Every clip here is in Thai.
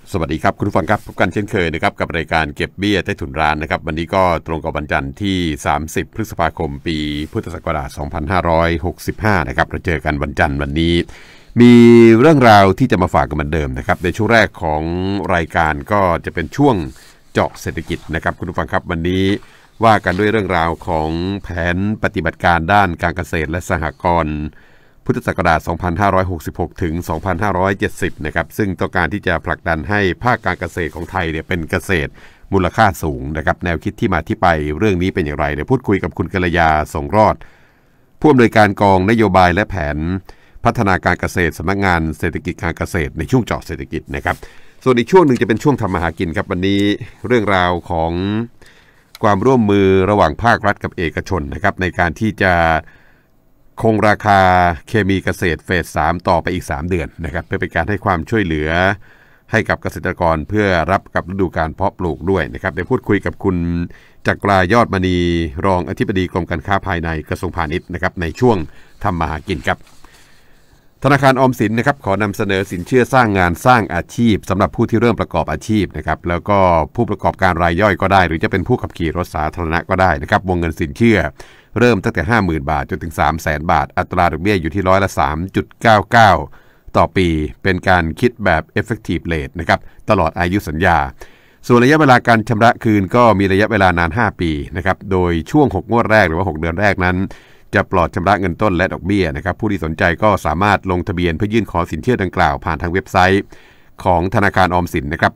สวัสดีครับคุณผู้ฟังครับพบกันเช่นเคยนะครับกับรายการเก็บเบี้ยใต้ถุนร้านนะครับวันนี้ก็ตรงกับวันจันทร์ที่30พฤษภาคมปีพุทธศักราช2565นะครับเราเจอกันวันจันทร์วันนี้มีเรื่องราวที่จะมาฝากกันเหมือนเดิมนะครับในช่วงแรกของรายการก็จะเป็นช่วงเจาะเศรษฐกิจนะครับคุณผู้ฟังครับวันนี้ว่ากันด้วยเรื่องราวของแผนปฏิบัติการด้านการเกษตรและสหกรณ์พุทธศักราช2566ถึง2570นะครับซึ่งต้องการที่จะผลักดันให้ภาคการเกษตรของไทยเนี่ยเป็นเกษตรมูลค่าสูงนะครับแนวคิดที่มาที่ไปเรื่องนี้เป็นอย่างไรเดี๋ยวพูดคุยกับคุณกัลยาสงรอดผู้อำนวยการกองนโยบายและแผนพัฒนาการเกษตรสำนักงานเศรษฐกิจการเกษตรในช่วงเจาะเศรษฐกิจนะครับส่วนอีกช่วงหนึ่งจะเป็นช่วงทำมาหากินครับวันนี้เรื่องราวของความร่วมมือระหว่างภาครัฐกับเอกชนนะครับในการที่จะคงราคาเคมีเกษตรเฟส 3ต่อไปอีก3เดือนนะครับเพื่อเป็นการให้ความช่วยเหลือให้กับเกษตรกรเพื่อรับกับฤดูการเพาะปลูกด้วยนะครับได้พูดคุยกับคุณจักรายอดมณีรองอธิบดีกรมการค้าภายในกระทรวงพาณิชย์นะครับในช่วงทำมาหากินครับธนาคารออมสินนะครับขอนำเสนอสินเชื่อสร้างงานสร้างอาชีพสำหรับผู้ที่เริ่มประกอบอาชีพนะครับแล้วก็ผู้ประกอบการรายย่อยก็ได้หรือจะเป็นผู้ขับขี่รถสาธารณะก็ได้นะครับวงเงินสินเชื่อเริ่มตั้งแต่ 50,000 บาทจนถึง 300,000 บาทอัตราดอกเบี้ยอยู่ที่3.99%ต่อปีเป็นการคิดแบบ effective rate นะครับตลอดอายุสัญญาส่วนระยะเวลาการชำระคืนก็มีระยะเวลานาน5ปีนะครับโดยช่วง6งวดแรกหรือว่า6เดือนแรกนั้นจะปลอดชำระเงินต้นและดอกเบี้ยนะครับผู้ที่สนใจก็สามารถลงทะเบียนเพื่อยื่นขอสินเชื่อดังกล่าวผ่านทางเว็บไซต์ของธนาคารออมสินนะครับ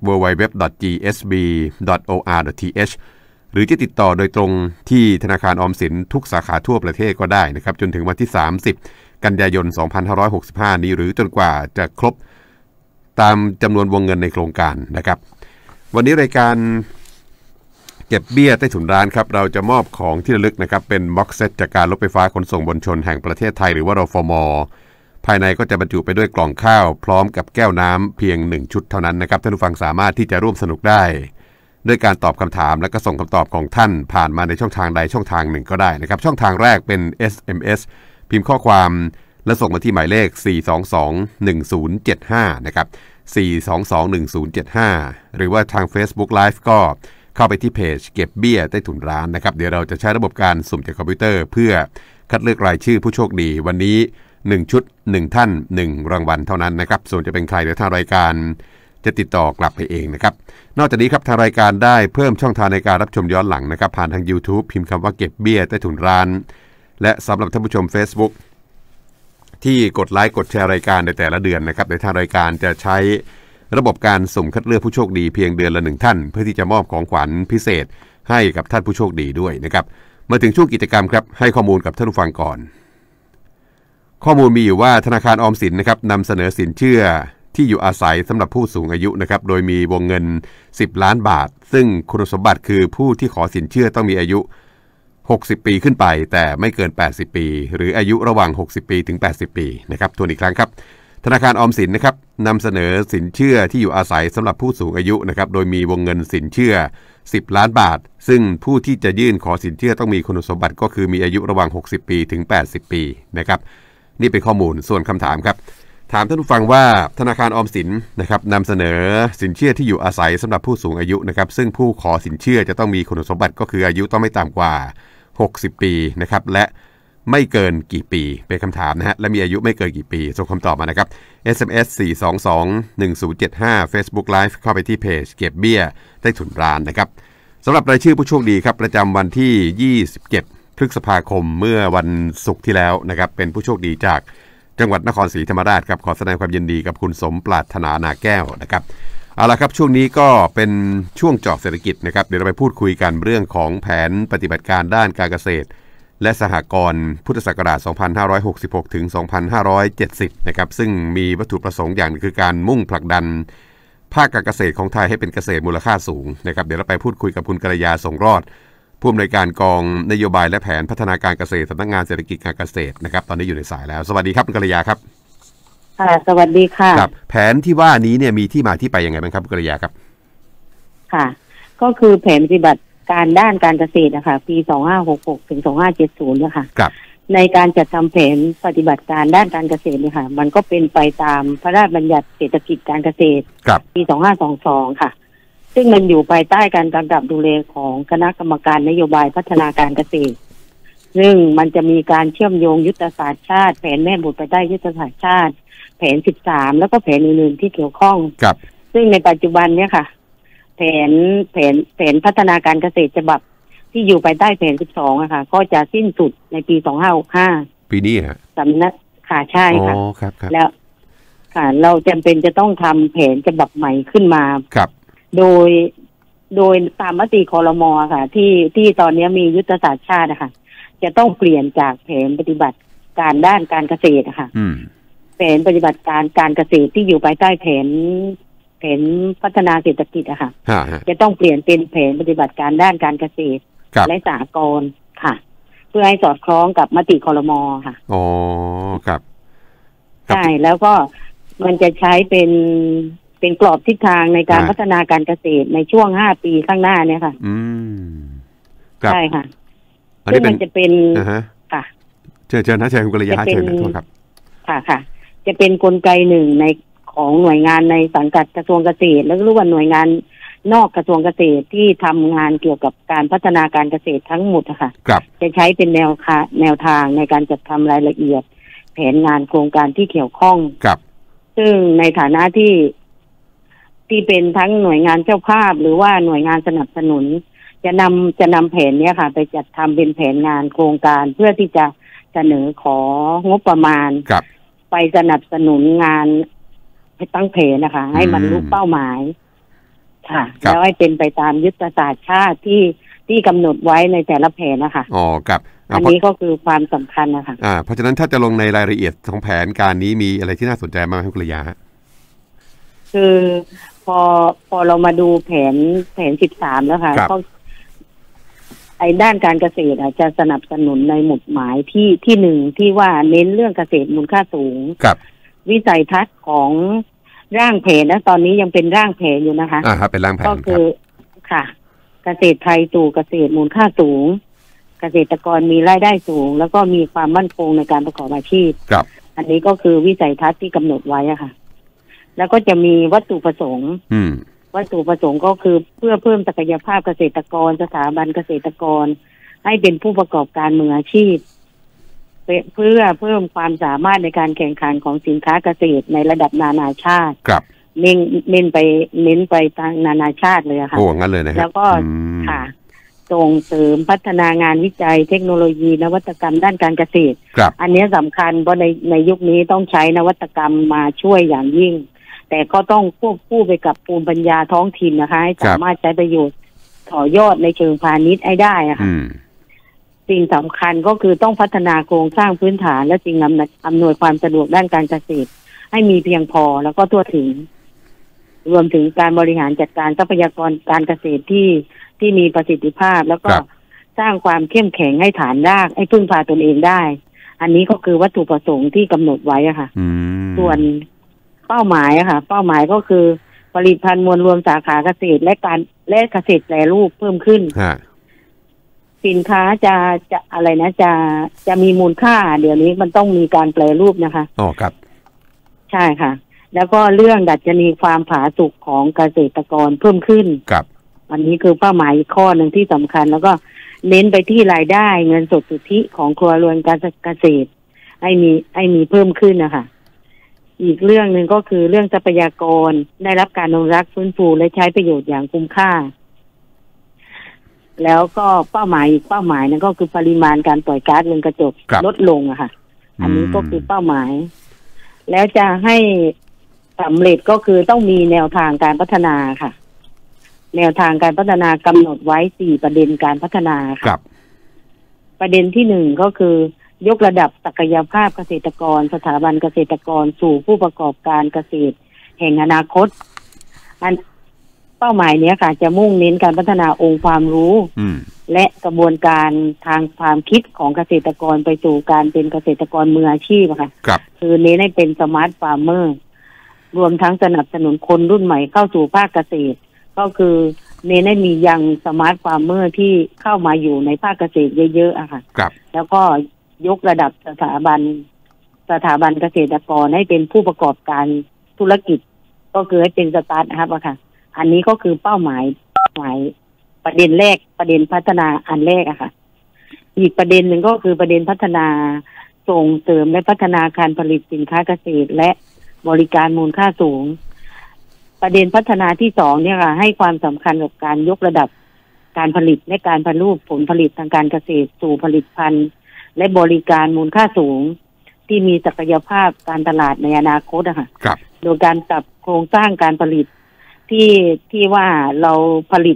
www.gsb.or.th หรือจะติดต่อโดยตรงที่ธนาคารออมสินทุกสาขาทั่วประเทศก็ได้นะครับจนถึงวันที่30กันยายน2565นี้หรือจนกว่าจะครบตามจำนวนวงเงินในโครงการนะครับวันนี้รายการเก็บเบี้ยใต้ถุนร้านครับเราจะมอบของที่ระลึกนะครับเป็นบ็อกเซตจากการรถไฟฟ้าขนส่งมวลชนแห่งประเทศไทยหรือว่ารฟม.ภายในก็จะบรรจุไปด้วยกล่องข้าวพร้อมกับแก้วน้ำเพียง1ชุดเท่านั้นนะครับท่านผู้ฟังสามารถที่จะร่วมสนุกได้ด้วยการตอบคำถามและก็ส่งคำตอบของท่านผ่านมาในช่องทางใดช่องทางหนึ่งก็ได้นะครับช่องทางแรกเป็น SMS พิมพ์ข้อความและส่งมาที่หมายเลข4221075นะครับ4221075หรือว่าทาง Facebook Live ก็เข้าไปที่เพจเก็บเบี้ยใต้ถุนร้านนะครับเดี๋ยวเราจะใช้ระบบการสุ่มจากคอมพิวเตอร์เพื่อคัดเลือกรายชื่อผู้โชคดีวันนี้1ชุด1ท่าน1รางวัลเท่านั้นนะครับส่วนจะเป็นใครเดี๋ยวทางรายการจะติดต่อกลับไปเองนะครับนอกจากนี้ครับทางรายการได้เพิ่มช่องทางในการรับชมย้อนหลังนะครับผ่านทาง YouTube พิมพ์คำว่าเก็บเบี้ยใต้ถุนร้านและสำหรับท่านผู้ชม Facebook ที่กดไลค์กดแชร์รายการในแต่ละเดือนนะครับในทางรายการจะใช้ระบบการสุ่มคัดเลือกผู้โชคดีเพียงเดือนละ1ท่านเพื่อที่จะมอบของขวัญพิเศษให้กับท่านผู้โชคดีด้วยนะครับมาถึงช่วงกิจกรรมครับให้ข้อมูลกับท่านผู้ฟังก่อนข้อมูลมีอยู่ว่าธนาคารออมสินนะครับนำเสนอสินเชื่อที่อยู่อาศัยสำหรับผู้สูงอายุนะครับโดยมีวงเงิน10ล้านบาทซึ่งคุณสมบัติคือผู้ที่ขอสินเชื่อต้องมีอายุ60ปีขึ้นไปแต่ไม่เกิน80ปีหรืออายุระหว่าง60ปีถึง80ปีนะครับทวนอีกครั้งครับธนาคารออมสินนะครับนำเสนอสินเชื่อที่อยู่อาศัยสำหรับผู้สูงอายุนะครับโดยมีวงเงินสินเชื่อ10ล้านบาทซึ่งผู้ที่จะยื่นขอสินเชื่อต้องมีคุณสมบัติก็คือมีอายุระหว่าง60ปีถึง80ปีนะครับนี่เป็นข้อมูลส่วนคำถามครับถามท่านผู้ฟังว่าธนาคารออมสินนะครับนำเสนอสินเชื่อที่อยู่อาศัยสำหรับผู้สูงอายุนะครับซึ่งผู้ขอสินเชื่อจะต้องมีคุณสมบัติก็คืออายุต้องไม่ต่ำกว่า60ปีนะครับและไม่เกินกี่ปีเป็นคำถามนะฮะและมีอายุไม่เกินกี่ปีส่งคำตอบมานะครับ SMS 4221075 Facebook Live เข้าไปที่เพจเก็บเบี้ยใต้ถุนร้านนะครับสำหรับรายชื่อผู้โชคดีครับประจำวันที่27พฤษภาคมเมื่อวันศุกร์ที่แล้วนะครับเป็นผู้โชคดีจากจังหวัดนครศรีธรรมราชครับขอแสดงความยินดีกับคุณสมปรารถนานาแก้วนะครับเอาละครับช่วงนี้ก็เป็นช่วงเจาะเศรษฐกิจนะครับเดี๋ยวเราไปพูดคุยกันเรื่องของแผนปฏิบัติการด้านการเกษตรและสหกรณ์พุทธศักราช2566ถึง2570นะครับซึ่งมีวัตถุประสงค์อย่างนึงคือการมุ่งผลักดันภาคการเกษตรของไทยให้เป็นเกษตรมูลค่าสูงนะครับเดี๋ยวเราไปพูดคุยกับคุณกัลยาสงรอดผู้อำนวยการกองนโยบายและแผนพัฒนาการเกษตรสำนักงานเศรษฐกิจการเกษตรนะครับตอนนี้อยู่ในสายแล้วสวัสดีครับคุณกัลยาครับสวัสดีค่ะครับแผนที่ว่านี้เนี่ยมีที่มาที่ไปยังไงบ้างครับคุณกัลยาครับค่ะก็คือแผนปฏิบัติการด้านการเกษตรนะคะปี2566ถึง2570นะคะครับในการจัดทำแผนปฏิบัติการด้านการเกษตรเนี่ยค่ะมันก็เป็นไปตามพระราชบัญญัติเศรษฐกิจการเกษตรปี 2522 ค่ะซึ่งมันอยู่ภายใต้การกำกับดูแลของคณะกรรมการนโยบายพัฒนาการเกษตรซึ่งมันจะมีการเชื่อมโยงยุทธศาสตร์ชาติแผนแม่บทภายใต้ยุทธศาสตร์ชาติแผน 13 แล้วก็แผนอื่นๆที่เกี่ยวข้องซึ่งในปัจจุบันเนี่ยค่ะแผนพัฒนาการเกษตรฉบับที่อยู่ภายใต้แผน 12อะค่ะก็จะสิ้นสุดในปี 2565 ปีนี้ฮะสำนักค่ะใช่ค่ะครับแล้วค่ะเราจำเป็นจะต้องทำแผนฉบับใหม่ขึ้นมาครับโดยตามมติครม.ค่ะที่ตอนนี้มียุทธศาสตร์ชาตินะคะจะต้องเปลี่ยนจากแผนปฏิบัติการด้านการเกษตรค่ะแผนปฏิบัติการการเกษตรที่อยู่ภายใต้แผนพัฒนาเศรษฐกิจอะค่ะจะต้องเปลี่ยนเป็นแผนปฏิบัติการด้านการเกษตรและสหกรณ์ค่ะเพื่อให้สอดคล้องกับมติครม.ค่ะอ๋อครับใช่แล้วก็มันจะใช้เป็นกรอบทิศทางในการพัฒนาการเกษตรในช่วง5 ปีข้างหน้าเนี่ยค่ะใช่ค่ะซึ่งมันจะเป็นค่ะเชิญนะเชิญคุณกัลยาเชิญครับค่ะจะเป็นกลไกหนึ่งในของหน่วยงานในสังกัดกระทรวงเกษตรแล้วก็รู้ว่าหน่วยงานนอกกระทรวงเกษตรที่ทำงานเกี่ยวกับการพัฒนาการเกษตรทั้งหมดค่ะจะใช้เป็นแนวทางในการจัดทำรายละเอียดแผนงานโครงการที่เกี่ยวข้องซึ่งในฐานะที่เป็นทั้งหน่วยงานเจ้าภาพหรือว่าหน่วยงานสนับสนุนจะนำแผนนี้ค่ะไปจัดทำเป็นแผนงานโครงการเพื่อที่จะเสนอของบประมาณไปสนับสนุนงานให้ตั้งแผนนะคะให้บรรลุเป้าหมายค่ะแล้วให้เป็นไปตามยุทธศาสตร์ชาติที่กำหนดไว้ในแต่ละแผนนะคะอ๋อครับอันนี้ก็คือความสำคัญนะคะเพราะฉะนั้นถ้าจะลงในรายละเอียดของแผนการนี้มีอะไรที่น่าสนใจมากครับคุณระยะคือพอเรามาดูแผน 13แล้วค่ะก็ด้านการเกษตรจะสนับสนุนในหมุดหมายที่หนึ่งที่ว่าเน้นเรื่องเกษตรมูลค่าสูงวิสัยทัศน์ของร่างแผนนะตอนนี้ยังเป็นร่างแผนอยู่นะคะเป็นร่างแผนก็คือค่ะเกษตรไทยสู่เกษตรมูลค่าสูงเกษตรกรมีรายได้สูงแล้วก็มีความมั่นคงในการประกอบอาชีพอันนี้ก็คือวิสัยทัศน์ที่กำหนดไว้ค่ะแล้วก็จะมีวัตถุประสงค์วัตถุประสงค์ก็คือเพื่อเพิ่มศักยภาพเกษตรกรสถาบันเกษตรกรให้เป็นผู้ประกอบการมืออาชีพเพื่อเพิ่มความสามารถในการแข่งขันของสินค้าเกษตรในระดับนานาชาติเน้นไปทางนานาชาติเลยค่ะโอ้งั้นเลยนะแล้วก็ค่ะส่งเสริมพัฒนางานวิจัยเทคโนโลยีนวัตกรรมด้านการเกษตรอันนี้สำคัญเพราะในยุคนี้ต้องใช้นวัตกรรมมาช่วยอย่างยิ่งแต่ก็ต้องควบคู่ไปกับภูมิปัญญาท้องถิ่นนะคะให้สามารถใช้ประโยชน์ต่อยอดในเชิงพาณิชย์ให้ได้ค่ะสิ่งสำคัญก็คือต้องพัฒนาโครงสร้างพื้นฐานและสิ่งอำนวยความสะดวกด้านการเกษตรให้มีเพียงพอแล้วก็ทั่วถึงรวมถึงการบริหารจัดการทรัพยากรการเกษตรที่มีประสิทธิภาพแล้วก็สร้างความเข้มแข็งให้ฐานรากให้พึ่งพาตนเองได้อันนี้ก็คือวัตถุประสงค์ที่กำหนดไว้ค่ะส่วนเป้าหมายค่ะเป้าหมายก็คือผลิตภัณฑ์มวลรวมสาขาเกษตรและเกษตรแปรรูปเพิ่มขึ้นสินค้าจะอะไรนะจะมีมูลค่าเดี๋ยวนี้มันต้องมีการแปรรูปนะคะอ๋อครับใช่ค่ะแล้วก็เรื่องดัชนีความผาสุกของเกษตรกรเพิ่มขึ้นครับอันนี้คือเป้าหมายอีกข้อหนึ่งที่สำคัญแล้วก็เน้นไปที่รายได้เงินสดสุทธิของครัวเรือนการเกษตรให้มีเพิ่มขึ้นนะคะอีกเรื่องหนึ่งก็คือเรื่องทรัพยากรได้รับการอนุรักษ์ฟื้นฟูและใช้ประโยชน์อย่างคุ้มค่าแล้วก็เป้าหมายอีกเป้าหมายนั้นก็คือปริมาณการปล่อยก๊าซเรือนกระจกลดลงอะค่ะอันนี้ก็คือเป้าหมายแล้วจะให้สำเร็จก็คือต้องมีแนวทางการพัฒนาค่ะแนวทางการพัฒนากำหนดไว้4ประเด็นการพัฒนาค่ะประเด็นที่1ก็คือยกระดับศักยภาพเกษตรกรสถาบันเกษตรกรสู่ผู้ประกอบการเกษตรแห่งอนาคตเป้าหมายนี้ค่ะจะมุ่งเน้นการพัฒนาองค์ความรู้และกระบวนการทางความคิดของเกษตรกรไปสู่การเป็นเกษตรกรมืออาชีพค่ะคือเน้นให้เป็นสมาร์ทฟาร์มเมอร์รวมทั้งสนับสนุนคนรุ่นใหม่เข้าสู่ภาคเกษตรก็คือเน้นให้มียังสมาร์ทฟาร์มเมอร์ที่เข้ามาอยู่ในภาคเกษตรเยอะๆอะค่ะแล้วก็ยกระดับสถาบันเกษตรกรให้เป็นผู้ประกอบการธุรกิจก็คือให้เป็นสตาร์ทอัพอะค่ะอันนี้ก็คือเป้าหมายประเด็นแรกประเด็นพัฒนาอันแรกอะค่ะอีกประเด็นหนึ่งก็คือประเด็นพัฒนาส่งเสริมและพัฒนาการผลิตสินค้าเกษตรและบริการมูลค่าสูงประเด็นพัฒนาที่2เนี่ยค่ะให้ความสำคัญกับการยกระดับการผลิตและการผลิตผลผลิตทางการเกษตรสู่ผลิตภัณฑ์และบริการมูลค่าสูงที่มีศักยภาพการตลาดในอนาคตอะค่ะโดยการปรับโครงสร้างการผลิตที่ว่าเราผลิต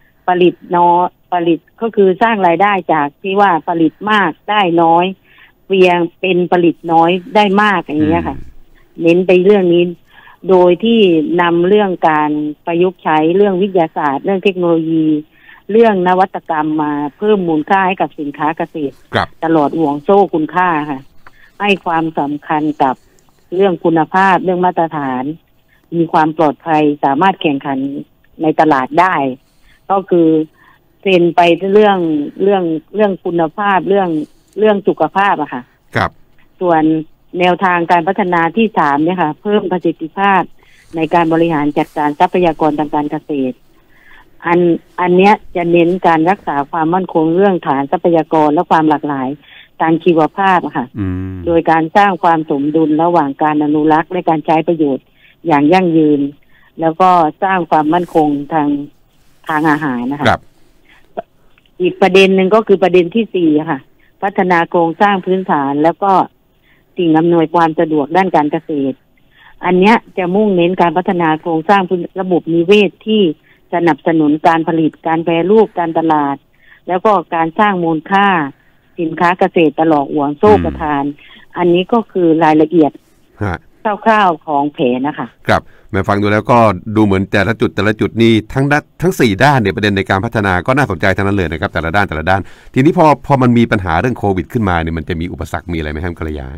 ก็คือสร้างรายได้จากที่ว่าผลิตมากได้น้อยเพียงเป็นผลิตน้อยได้มากอย่างเงี้ยค่ะเน้นไปเรื่องนี้โดยที่นำเรื่องการประยุกต์ใช้เรื่องวิทยาศาสตร์เรื่องเทคโนโลยีเรื่องนวัตกรรมมาเพิ่มมูลค่าให้กับสินค้าเกษตรตลอดห่วงโซ่คุณค่าค่ะให้ความสำคัญกับเรื่องคุณภาพเรื่องมาตรฐานมีความปลอดภัยสามารถแข่งขันในตลาดได้ก็คือเซ็นไปเรื่องคุณภาพเรื่องสุขภาพอะค่ะครับส่วนแนวทางการพัฒนาที่3เนี่ยค่ะเพิ่มประสิทธิภาพในการบริหารจัดการทรัพยากรทางการเกษตรอันเนี้ยจะเน้นการรักษาความมั่นคงเรื่องฐานทรัพยากรและความหลากหลายทางชีวภาพอะค่ะโดยการสร้างความสมดุลระหว่างการอนุรักษ์และการใช้ประโยชน์อย่างยั่งยืนแล้วก็สร้างความมั่นคงทางอาหารนะคะอีกประเด็นหนึ่งก็คือประเด็นที่4ค่ะพัฒนาโครงสร้างพื้นฐานแล้วก็สิ่งอำนวยความสะดวกด้านการเกษตรอันเนี้ยจะมุ่งเน้นการพัฒนาโครงสร้างระบบนิเวศที่สนับสนุนการผลิตการแปรรูปการตลาดแล้วก็การสร้างมูลค่าสินค้าเกษตรตลอดห่วงโซ่ประทานอันนี้ก็คือรายละเอียดคร่าวๆของแผนนะคะครับแม่ฟังดูแล้วก็ดูเหมือนแต่ละจุดนี่ทั้ง4ด้านเนี่ยประเด็นในการพัฒนาก็น่าสนใจทั้งนั้นเลยนะครับแต่ละด้านทีนี้พอมันมีปัญหาเรื่องโควิดขึ้นมาเนี่ยมันจะมีอุปสรรคมีอะไรไหมครับกัลยา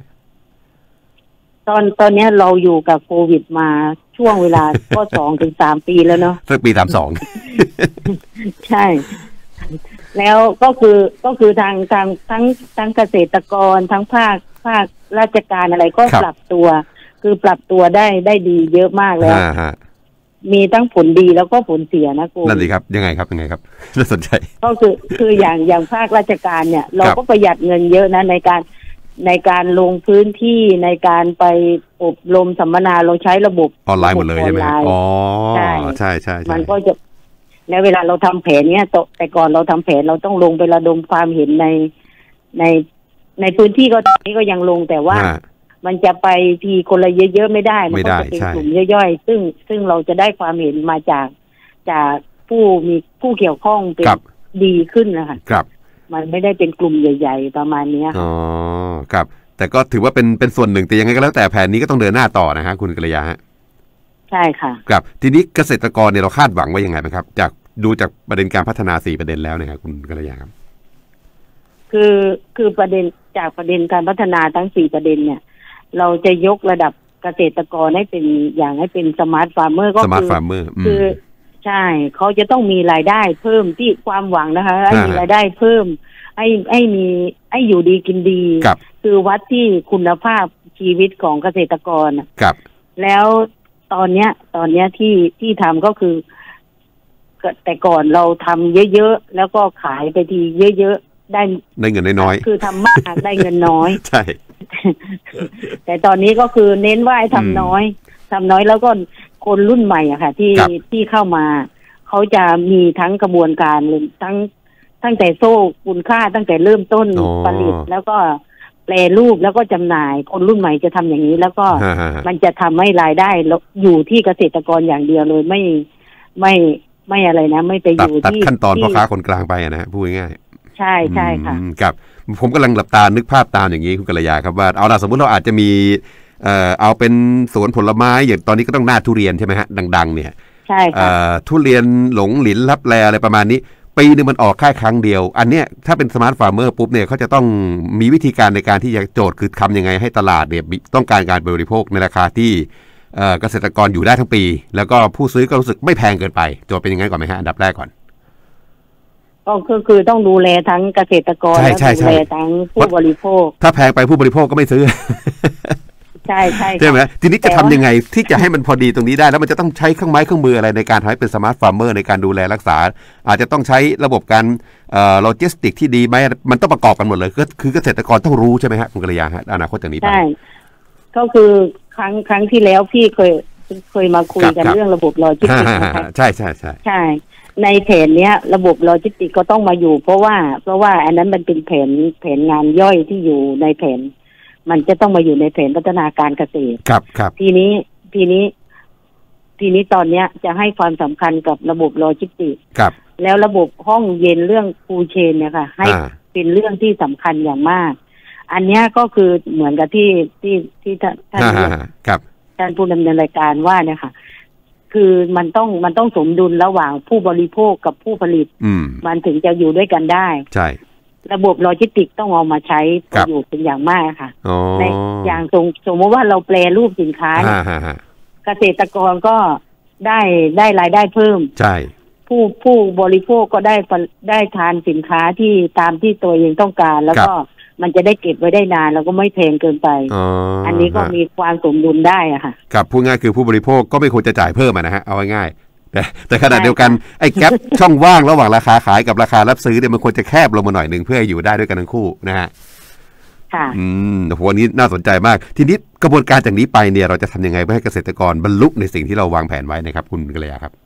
ตอนนี้เราอยู่กับโควิดมาช่วงเวลาก็ 2-3 ปีแล้วเนาะสักปี 32ใช่แล้วก็คือทางเกษตรกรทั้งภาคราชการอะไรก็ปรับตัวคือปรับตัวได้ดีเยอะมากแล้วมีทั้งผลดีแล้วก็ผลเสียนะครูนั่นสิครับยังไงครับน่าสนใจก็คืออย่างภาคราชการเนี่ยเราก็ประหยัดเงินเยอะนะในการลงพื้นที่ในการไปอบรมสัมมนาเราใช้ระบบออนไลน์หมดเลยใช่ไหมอ๋อใช่มันก็จะแล้วเวลาเราทำแผนเนี่ยแต่ก่อนเราทำแผนเราต้องลงไประดมความเห็นในพื้นที่ก็ตอนนี้ก็ยังลงแต่ว่ามันจะไปทีคนละเยอะๆไม่ได้มันก็จะเป็นกลุ่มย่อยๆซึ่งเราจะได้ความเห็นมาจากผู้เกี่ยวข้องเป็นดีขึ้นนะคะครับมันไม่ได้เป็นกลุ่มใหญ่ๆประมาณนี้อ๋อครับแต่ก็ถือว่าเป็นส่วนหนึ่งแต่ยังไงก็แล้วแต่แผนนี้ก็ต้องเดินหน้าต่อนะฮะคุณกัลยาฮะใช่ค่ะครับทีนี้เกษตรกรเนี่ยเราคาดหวังไว้ยังไงบ้างครับดูจากประเด็นการพัฒนา4ประเด็นแล้วนะครับคุณกัลยาครับคือประเด็นจากประเด็นการพัฒนาทั้ง4ประเด็นเนี่ยเราจะยกระดับเกษตรกรให้เป็นสมาร์ทฟาร์มเมอร์ก็คือใช่เขาจะต้องมีรายได้เพิ่มที่ความหวังนะคะให้มีรายได้เพิ่มให้อยู่ดีกินดีคือวัดที่คุณภาพชีวิตของเกษตรกรครับแล้วตอนเนี้ยที่ทำก็คือแต่ก่อนเราทำเยอะๆแล้วก็ขายไปทีเยอะๆได้เงินน้อยคือทำมากได้เงินน้อยใช่แต่ตอนนี้ก็คือเน้นว่าให้ทำน้อยแล้วก็คนรุ่นใหม่อะค่ะที่เข้ามาเขาจะมีทั้งกระบวนการตั้งแต่โซ่คุณค่าตั้งแต่เริ่มต้นผลิตแล้วก็แปรรูปแล้วก็จำหน่ายคนรุ่นใหม่จะทำอย่างนี้แล้วก็มันจะทำให้รายได้อยู่ที่เกษตรกรอย่างเดียวเลยไม่อะไรนะไม่ไปอยู่ที่ตัดขั้นตอนพ่อค้าคนกลางไปนะพูดง่ายๆใช่ค่ะครับผมกำลังหลับตานึกภาพตามอย่างนี้คุณกัลยาครับว่าเอาล่ะสมมุติเราอาจจะมีเอาเป็นสวนผลไม้อย่างตอนนี้ก็ต้องหน้าทุเรียนใช่ไหมฮะดังๆเนี่ยใช่ค่ะทุเรียนหลงหลินลับแลอะไรประมาณนี้ปีนึงมันออกแค่ครั้งเดียวอันเนี้ยถ้าเป็นสมาร์ทฟาร์มเมอร์ปุ๊บเนี่ยเขาจะต้องมีวิธีการในการที่จะโจทย์คือทำยังไงให้ตลาดเนี่ยต้องการการบริโภคในราคาที่เกษตรกรอยู่ได้ทั้งปีแล้วก็ผู้ซื้อก็รู้สึกไม่แพงเกินไปโจทย์เป็นยังไงก่อนไหมฮะอันดับแรกก่อนก็คือต้องดูแลทั้งเกษตรกรและดูแลทั้งผู้บริโภคถ้าแพงไปผู้บริโภคก็ไม่ซื้อใช่ใช่ไหมทีนี้จะทำยังไงที่จะให้มันพอดีตรงนี้ได้แล้วมันจะต้องใช้เครื่องไม้เครื่องมืออะไรในการทำให้เป็นสมาร์ทฟาร์มเมอร์ในการดูแลรักษาอาจจะต้องใช้ระบบการโลจิสติกที่ดีไหมมันต้องประกอบกันหมดเลยก็คือเกษตรกรต้องรู้ใช่ไหมฮะคุณกัลยาฮะอนาคตจากนี้ไปใช่ก็คือครั้งที่แล้วพี่เคยมาคุยกันเรื่องระบบโลจิสติกนะคะใช่ในแผนเนี้ยระบบโลจิสติกก็ต้องมาอยู่เพราะว่าอันนั้นมันเป็นแผนงานย่อยที่อยู่ในแผนมันจะต้องมาอยู่ในแผนพัฒนาการเกษตรครับทีนี้ตอนเนี้ยจะให้ความสำคัญกับระบบโลจิสติกแล้วระบบห้องเย็นเรื่องฟูลเชนเนี่ยค่ะให้เป็นเรื่องที่สำคัญอย่างมากอันนี้ก็คือเหมือนกับที่ท่านผู้ดำเนินรายการว่าเนี่ยค่ะคือมันต้องสมดุลระหว่างผู้บริโภคกับผู้ผลิตมันถึงจะอยู่ด้วยกันได้ใช่ระบบโลจิสติกต้องเอามาใช้ประโยชน์เป็นอย่างมากค่ะในอย่างสมมติว่าเราแปรรูปสินค้าเกษตรกรก็ได้รายได้เพิ่มใช่ผู้บริโภคก็ได้ทานสินค้าที่ตามที่ตัวเองต้องการแล้วก็มันจะได้เก็บไว้ได้นานแล้วก็ไม่แพงเกินไปอันนี้ก็มีความสมดุลได้อะค่ะครับพูดง่ายคือผู้บริโภคก็ไม่ควรจะจ่ายเพิ่มนะฮะเอาง่ายแต่ขณะเดียวกันไอ้แกปช่องว่างระหว่างราคาขายกับราคารับซื้อเนี่ยมันควรจะแคบลงมาหน่อยนึงเพื่อให้อยู่ได้ด้วยกันทั้งคู่นะฮะค่ะวันนี้น่าสนใจมากทีนี้กระบวนการจากนี้ไปเนี่ยเราจะทำยังไงเพื่อให้เกษตรกรบรรลุในสิ่งที่เราวางแผนไว้นะครับคุณกัลยาครับ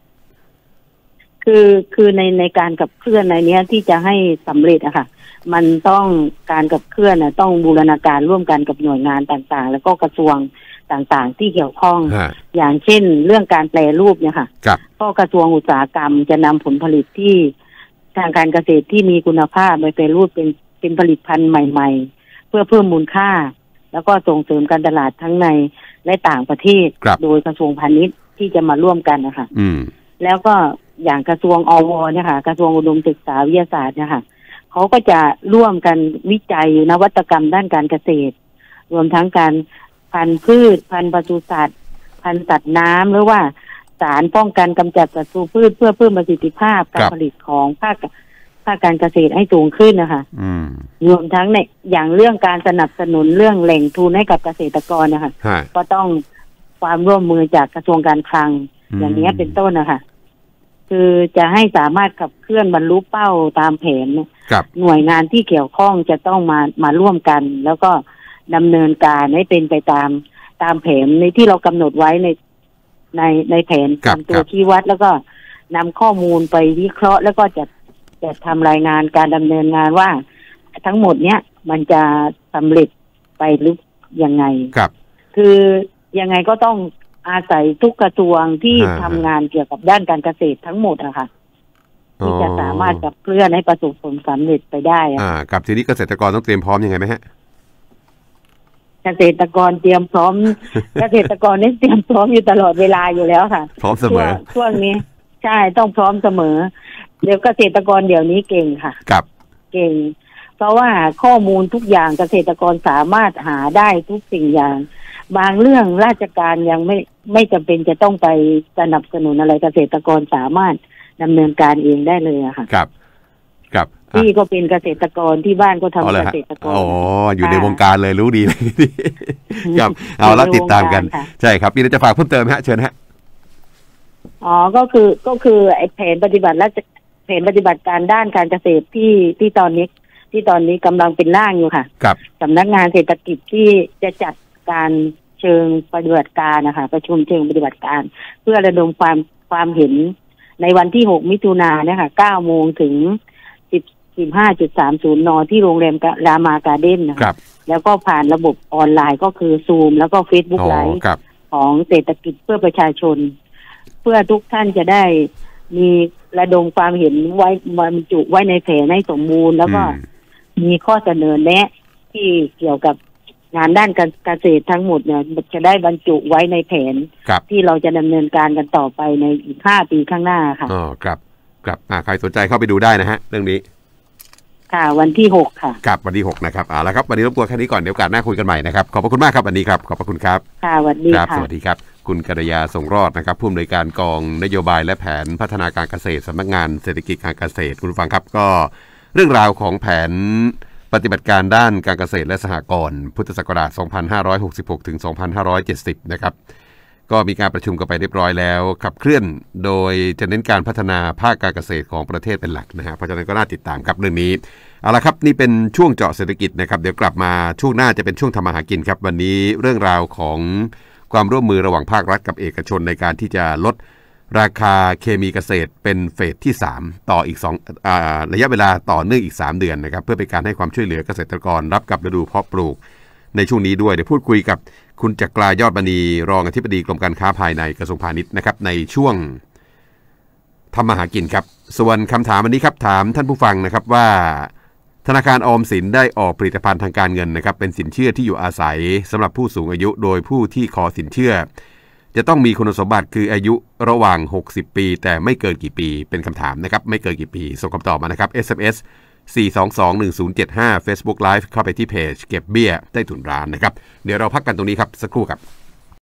คือในการขับเคลื่อนในนี้ที่จะให้สำเร็จอะค่ะมันต้องการขับเคลื่อนต้องบูรณาการร่วมกันกับหน่วยงานต่างๆแล้วก็กระทรวงต่างๆที่เกี่ยวข้องอย่างเช่นเรื่องการแปรรูปเนี่ยค่ะก็กระทรวงอุตสาหกรรมจะนำผลผลิตที่ทางการเกษตรที่มีคุณภาพไปแปรรูปเป็นผลิตภัณฑ์ใหม่ๆเพื่อเพิ่มมูลค่าแล้วก็ส่งเสริมการตลาดทั้งในและต่างประเทศโดยกระทรวงพาณิชย์ที่จะมาร่วมกันนะคะแล้วก็อย่างกระทรวงอวเนี่ยค่ะกระทรวงอุดมศึกษาวิทยาศาสตร์เนี่ยค่ะเขาก็จะร่วมกันวิจัยนวัตกรรมด้านการเกษตรรวมทั้งการพันธุ์พืชพันธุ์ปศุสัตว์พันธุ์สัตว์น้ำหรือว่าสารป้องกันกำจัดศัตรูพืชเพื่อเพิ่มประสิทธิภาพการผลิตของภาคการเกษตรให้สูงขึ้นนะคะรวมทั้งในอย่างเรื่องการสนับสนุนเรื่องแหล่งทุนให้กับเกษตรกรนะคะก็ต้องความร่วมมือจากกระทรวงการคลังอย่างนี้เป็นต้นนะคะคือจะให้สามารถขับเคลื่อนบรรลุเป้าตามแผนหน่วยงานที่เกี่ยวข้องจะต้องมาร่วมกันแล้วก็ดำเนินการให้เป็นไปตามแผนในที่เรากำหนดไว้ในแผนทำตัวชี้วัดแล้วก็นำข้อมูลไปวิเคราะห์แล้วก็จะทำรายงานการดำเนินงานว่าทั้งหมดเนี้ยมันจะสำเร็จไปหรือยังไงคือยังไงก็ต้องอาศัยทุกกระทรวงที่ทำงานเกี่ยวกับด้านการเกษตรทั้งหมดอะค่ะที่จะสามารถขับเคลื่อนให้ประสบผลสำเร็จไปได้กับทีนี้เกษตรกรต้องเตรียมพร้อมยังไงไหมฮะเกษตรกรเตรียมพร้อม เกษตรกรนี่เตรียมพร้อมอยู่ตลอดเวลาอยู่แล้วค่ะพร้อมเสมอช่วงนี้ใช่ต้องพร้อมเสมอเดี๋ยวเกษตรกรเดี๋ยวนี้เก่งค่ะเก่งเพราะว่าข้อมูลทุกอย่างเกษตรกรสามารถหาได้ทุกสิ่งอย่างบางเรื่องราชการยังไม่จำเป็นจะต้องไปสนับสนุนอะไรเกษตรกรสามารถดำเนินการเองได้เลยอะค่ะครับพี่ก็เป็นเกษตรกรที่บ้านก็ทำเกษตรกรอยู่ในวงการเลยรู้ดีเลยครับเอาแล้วติดตามกันใช่ครับมีอะไรจะฝากเพิ่มเติมฮะเชิญฮะก็คือไอ้แผนปฏิบัติการด้านการเกษตรที่ตอนนี้กำลังเป็นร่างอยู่ค่ะสำนักงานเศรษฐกิจที่จะจัดการเชิงปฏิบัติการนะคะประชุมเชิงปฏิบัติการเพื่อระดมความเห็นในวันที่6 มิถุนายนนะคะ 9 โมงถึง 15.30 น.ที่โรงแรมรามาการ์เด้นนะคะแล้วก็ผ่านระบบออนไลน์ก็คือ Zoom แล้วก็ Facebook Live ของเศรษฐกิจเพื่อประชาชนเพื่อทุกท่านจะได้มีระดมความเห็นไว้บรรจุไว้ในแผนให้สมบูรณ์แล้วก็มีข้อเสนอแนะที่เกี่ยวกับงานด้านการเกษตรทั้งหมดเนี่ยจะได้บรรจุไว้ในแผนที่เราจะดำเนินการกันต่อไปในอีก5 ปีข้างหน้าค่ะครับใครสนใจเข้าไปดูได้นะฮะเรื่องนี้ค่ะวันที่6ค่ะครับวันที่6นะครับแล้วครับวันนี้รบกวนแค่นี้ก่อนเดี๋ยวโอกาสหน้าคุยกันใหม่นะครับขอบพระคุณมากครับวันนี้ครับขอบพระคุณครับค่ะสวัสดีค่ะสวัสดีครับคุณกัลยาส่งรอดนะครับผู้อำนวยการกองนโยบายและแผนพัฒนาการเกษตรสำนักงานเศรษฐกิจการเกษตรคุณผู้ฟังครับก็เรื่องราวของแผนปฏิบัติการด้านการเกษตรและสหกรณ์พุทธศักราช 2566 ถึง 2570 นะครับก็มีการประชุมกันไปเรียบร้อยแล้วขับเคลื่อนโดยจะเน้นการพัฒนาภาคการเกษตรของประเทศเป็นหลักนะฮะเพราะฉะนั้นก็น่าติดตามครับเรื่องนี้เอาละครับนี่เป็นช่วงเจาะเศรษฐกิจนะครับเดี๋ยวกลับมาช่วงหน้าจะเป็นช่วงทำมาหากินครับวันนี้เรื่องราวของความร่วมมือระหว่างภาครัฐกับเอกชนในการที่จะลดราคาเคมีเกษตรเป็นเฟสที่3ต่ออีกระยะเวลาต่อเนื่องอีก3เดือนนะครับเพื่อเป็นการให้ความช่วยเหลือเกษตรกรรับกับฤดูเพาะปลูกในช่วงนี้ด้วยเดี๋ยวพูดคุยกับคุณจักรายอดมณีรองอธิบดีกรมการค้าภายในกระทรวงพาณิชย์นะครับในช่วงทำมาหากินครับส่วนคำถามวันนี้ครับถามท่านผู้ฟังนะครับว่าธนาคารออมสินได้ออกผลิตภัณฑ์ทางการเงินนะครับเป็นสินเชื่อที่อยู่อาศัยสำหรับผู้สูงอายุโดยผู้ที่ขอสินเชื่อจะต้องมีคุณสมบัติคืออายุระหว่าง60ปีแต่ไม่เกินกี่ปีเป็นคำถามนะครับไม่เกินกี่ปีส่งคำตอบมานะครับ SMS 4221075 Facebook Live เข้าไปที่เพจเก็บเบี้ยใต้ถุนร้านนะครับเดี๋ยวเราพักกันตรงนี้ครับสักครู่ครับ